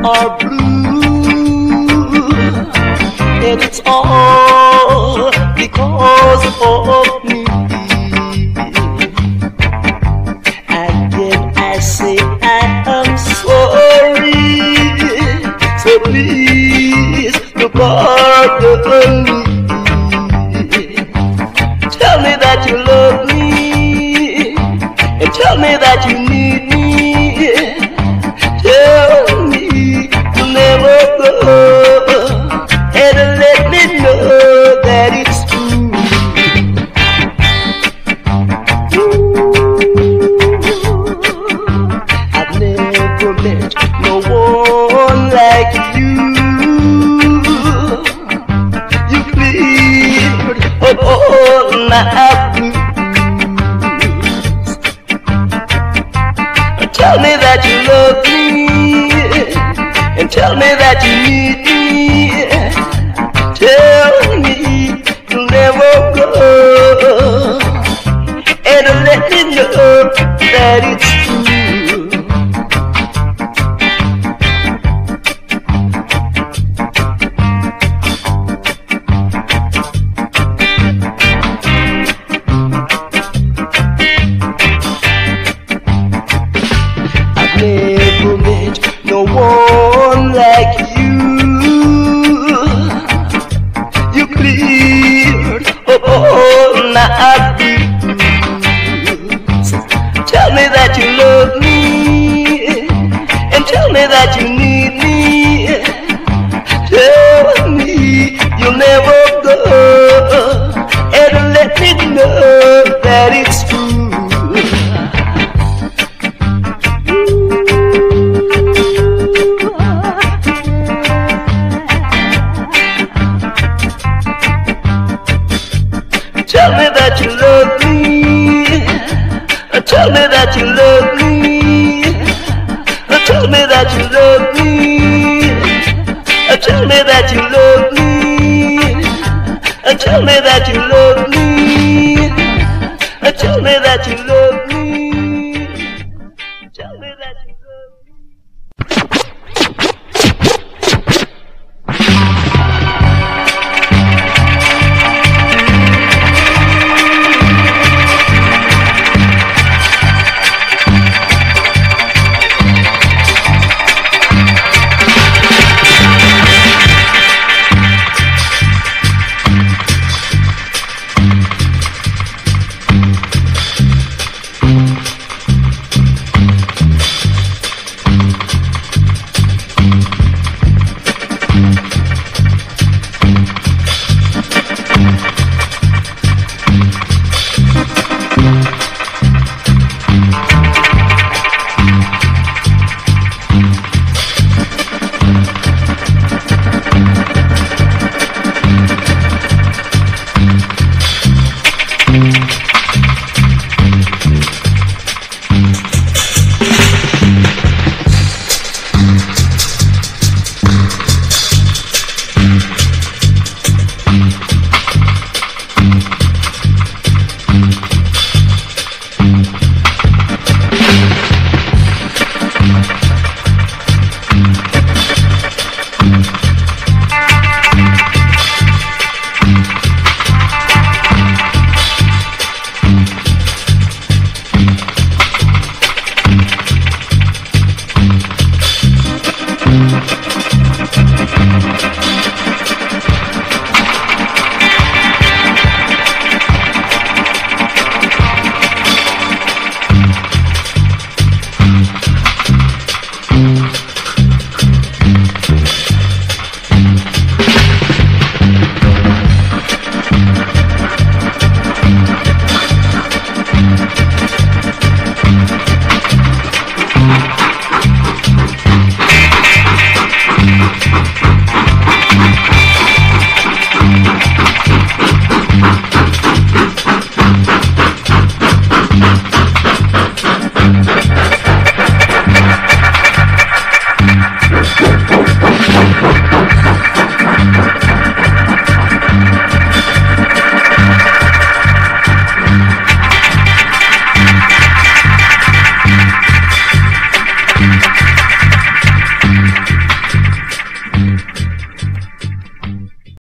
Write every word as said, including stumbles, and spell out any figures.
are blue, and it's all because of me. And then I say I am sorry, so please don't pardon me. Tell me that you love me, and tell me that you need me. Tell me you'll never go, and let me know that it's true. Ooh, I've never met no one like you. You cleared up all my blues. Tell me that you love me, and tell me that you need me. Tell me you'll never go, and let me know that it's true. Never met no one like you. You cleared up all my blues. Tell me that you love me, and tell me that you need me. Tell me you'll never go, and let me know that it's true. Tell me that you love me, tell me that you love me.